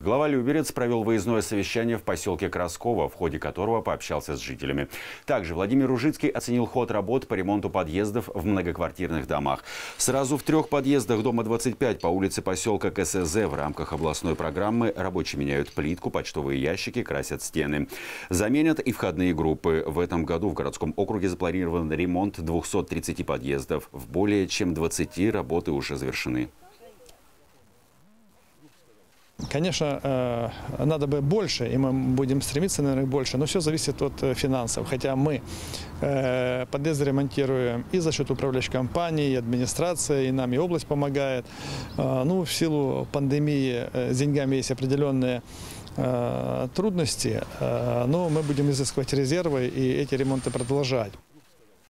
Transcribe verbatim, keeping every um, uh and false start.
Глава Люберец провел выездное совещание в поселке Красково, в ходе которого пообщался с жителями. Также Владимир Ружицкий оценил ход работ по ремонту подъездов в многоквартирных домах. Сразу в трех подъездах дома двадцать пять по улице поселка КСЗ в рамках областной программы рабочие меняют плитку, почтовые ящики, красят стены. Заменят и входные группы. В этом году в городском округе запланирован ремонт двухсот тридцати подъездов. В более чем двадцати работы уже завершены. Конечно, надо бы больше, и мы будем стремиться, наверное, больше, но все зависит от финансов. Хотя мы подъезды ремонтируем и за счет управляющей компании, и администрации, и нам и область помогает. Ну, в силу пандемии с деньгами есть определенные трудности, но мы будем изыскивать резервы и эти ремонты продолжать.